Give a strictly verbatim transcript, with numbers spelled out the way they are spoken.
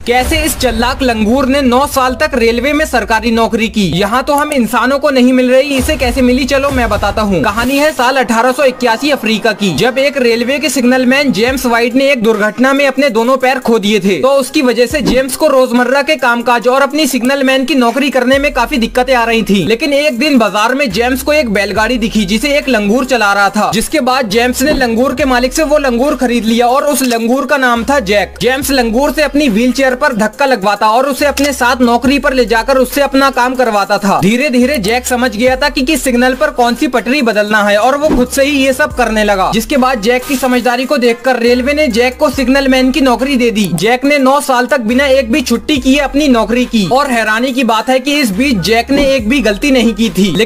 कैसे इस चालाक लंगूर ने नौ साल तक रेलवे में सरकारी नौकरी की। यहाँ तो हम इंसानों को नहीं मिल रही, इसे कैसे मिली चलो मैं बताता हूँ। कहानी है साल अठारह सौ इक्यासी अफ्रीका की, जब एक रेलवे के सिग्नलमैन जेम्स वाइट ने एक दुर्घटना में अपने दोनों पैर खो दिए थे। तो उसकी वजह से जेम्स को रोजमर्रा के कामकाज और अपनी सिग्नलमैन की नौकरी करने में काफी दिक्कतें आ रही थी। लेकिन एक दिन बाजार में जेम्स को एक बैलगाड़ी दिखी जिसे एक लंगूर चला रहा था। जिसके बाद जेम्स ने लंगूर के मालिक से वो लंगूर खरीद लिया और उस लंगूर का नाम था जैक। जेम्स लंगूर से अपनी व्हीलचेयर पर धक्का लगवाता और उसे अपने साथ नौकरी पर ले जाकर उससे अपना काम करवाता था। धीरे धीरे जैक समझ गया था कि किस सिग्नल पर कौन सी पटरी बदलना है और वो खुद से ही ये सब करने लगा। जिसके बाद जैक की समझदारी को देखकर रेलवे ने जैक को सिग्नलमैन की नौकरी दे दी। जैक ने नौ साल तक बिना एक भी छुट्टी किए अपनी नौकरी की और हैरानी की बात है कि इस बीच जैक ने एक भी गलती नहीं की थी।